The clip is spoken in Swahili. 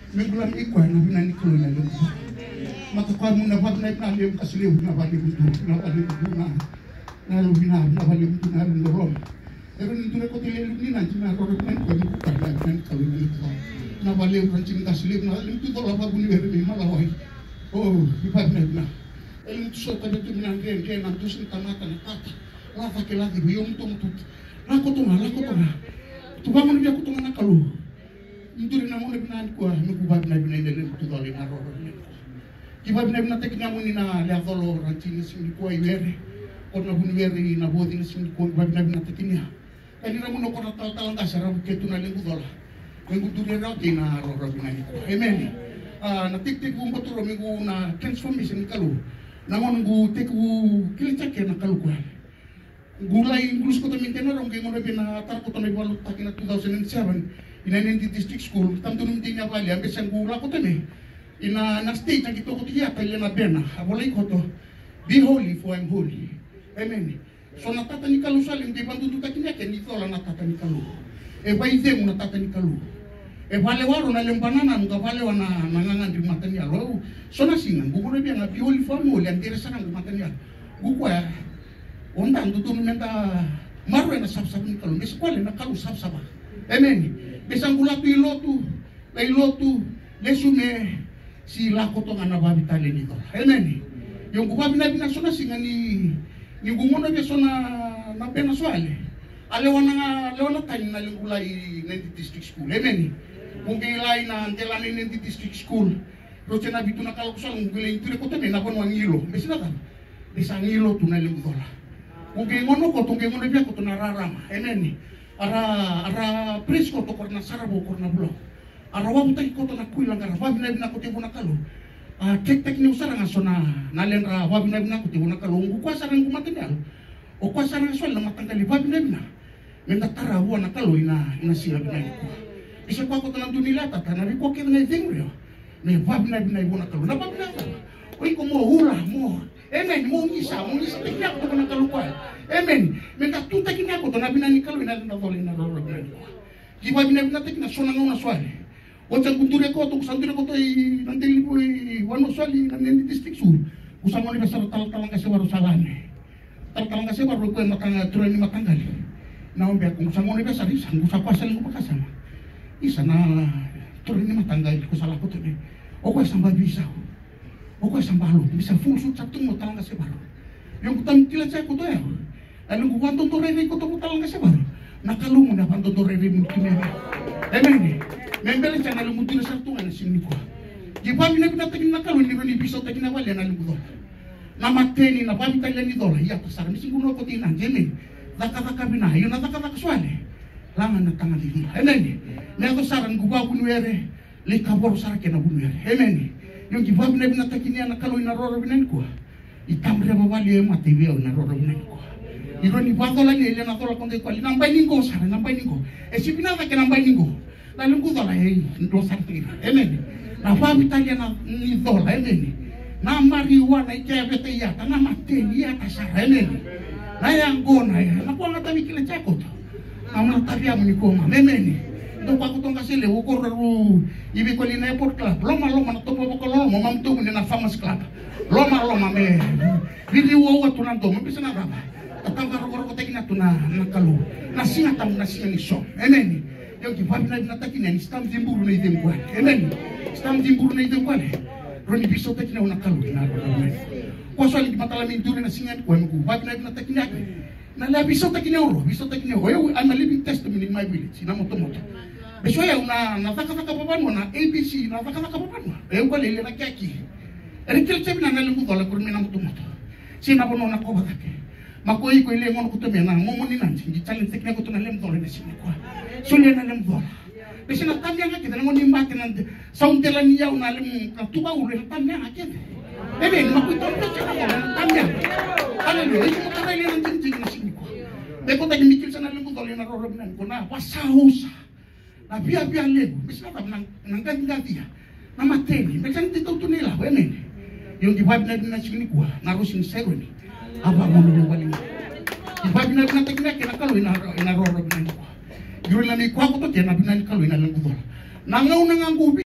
Menggulang ikwa na binani kalau na lem. Maka kamu na bab na lem kasliu na balik itu na lu bina na balik itu na lu rom. Pero nito ko tile ni na cina ro na ko ni ka na kalau na itu. Na balik rancing kasliu na itu to laba buni berbe malawai. Oh, ipat na. Ele so ka de tu na gen na tu sin tamata na tata. La fa ke la di biom tum tut. La ko to na. Tu bangun dia ko to na kalu. Itu na mo na binan ko no kubab na binay na tu dali na ro. Kibab na binate kinamu ni na le avolo rancing sin ko iwere. Ko na bunwere na bodi sin ko kubab na binate kinia. Kani na mo no ko na tal nga sa ram ke tu na lengu dola. Lengu tu re ra ke na ro binay ko. Amen. Na tik-tik mo to romigo na transformation kalu. Namun gu teku kilicak ya nak kalu kuat. Gulai English ko tamin tenor ang gimana bina tar ko tanay walut takin na 2007 ina di district school tam tunum tinya bali ambe sang gula ko tani ina na state ang ito ko tiya tayo na bena abolay ko to be holy for I'm holy. Amen. So natata ni kalu saling di bantu takin ya ken ito la natata ni kalu. E baide mo natata ni kalu. E vale waro na lembanana mga vale wana nangangan di mata niya lo so na singan buku na biya nga bioli famo li antira sa nang mata niya buku ya onda ang tutulong menta maro na sapsap ni kalu meskwale na kalu sapsapa. Amen. Besang gula pilotu ilotu lesume si lako to nga nababi tali nito. Amen. Yung kubabi na binaso na singan ni gumono biya so na pena swale alewana tayo na lingulay na district school. Amen. Kung kailay na antelanin ng district school, pero sinabi ito na kalkusal, kung kailay ito na ko tabi, nakon ang ilo. May sinakan, isang ilo ito na linggola. Kung kailay mo ko, kung kailay mo na biya ko ito nararama. Amen. Ara pres ko ito ko na sarabo, ko na bulo. Ara wabutay ko ito na kuilang, ara wabinabin ako tibo na kalo. Tek-tek ni usara nga so na nalen ra wabinabin ako tibo na kalo. Kung kuwasarang kumatinal, o kuwasarang aswal na matanggali, wabinabin na. May natarawa na kalo, inasila binabin ko. Isa ko ako talang dunilata, tanabi ko kaya ngay tingyo. May wabinay mo na kalu. Nababinay ka. Uy, kung mo hula, mo. Amen. Mo isa, tignan ko ito ng kalukwal. Amen. May katuta kina ko ito, nabinay ni kalu, inatoli na rorobinay ko. Kibabinay na tignan, so nang swali. O siyang kunture ko, itong sandure ko ito ay nandili po ay wano swali, nandili district sur. Kusang mo ni Pastor talang kasi waro salane. Talang kasi waro ko ay tuloy ni matanggal. Naumbiyak, kung kusang mo ni Pastor, isang kusang pasaling ko makasama. Isa na tuloy ni matanggal ko sa lakot ni. O ko isang babisa. O ko isang balot. Bisa full suit sa tungo talang kasi balot. Yung kutang kilat sa ko to eh. Alam ko kung tontorere ko to talang kasi balot. Nakalungo na pang tontorere mo kinera. Amen. Membeli siya nalumuti na sa tunga na sini ko. Gibabi na pinatagin na kalun ni biso tagin na wala na lumuto. Namateni na babi tayo ni dola. Iya pasar ni siguro ko tinan. Amen. Nakaka bina. Yun nakaka swali. Langan na tangan dito. Amen. Nego saran guba bunwere le kabor sara kena bunwere. Amen. Yung gibab na binatakin niya na kaloy na rorobinan ko. Itamre babali mati biyo na rorobinan ko. Iro ni bago lang niya na tola konde ko. Nambay ningo sara, nambay ningo. Si pinata ke nambay ningo. Lalu ko dola ndo sara tira. Amen. Na babi talia na ni dola. Amen. Na marijuana ikebete yata na mateni yata sara. Amen. Na yang gona ya. Na ko ngatabi kila chakot. Amna tabia mnikoma. Amen. Ndo pa ko tonga sile ukor ru ibi ko lina airport club. Loma na topo ko loma mamtu ni na famous club. Loma me. Vidi wo tunando mabisa na raba. Tatanga ro ko tekina tuna nakalu. Nasinga tamu nasinga ni so. Amen. Yo ki babi na takina ni stam jimburu na idem kwa. Amen. Stam jimburu na idem kwa. Roni biso tekina nakalu na ro. Ko so li matalamin dure na singa ko mo babi na takina. Na biso takina ro. I'm a living testimony in my village. Inamoto. Beso ya una nataka babano na ABC nataka babano. Ko lele na kaki. Erikil chebi na nalingu dola kurmi na moto. Sina bono na ko bakake. Makoi ko ile ngono kutobe na momoni nan singi challenge tekna ko tuna lem dola na sini ko. Sulia na lem dola. Besi na tamya ngake na ngoni mbate na sauntela ni ya una lem tuba ule tamya ngake. Ebe makoi tamya na tamya. Haleluya. Ito mo ile na jinjing na sini ko. Beko tagi mikil sa nalingu dola na rorobnan ko na wasahusa. Na bia lego, bisa na nang ganti ya. Na mateni, bisa dito tunila, amen. Yung gibab na din na sini ko, narusin sero ni. Aba mo ni waling. Gibab na tekna kinakalo ina rorog na ko. Yun na ni ko to tiyan na binali kalo ina lang ko. Nangaw na nga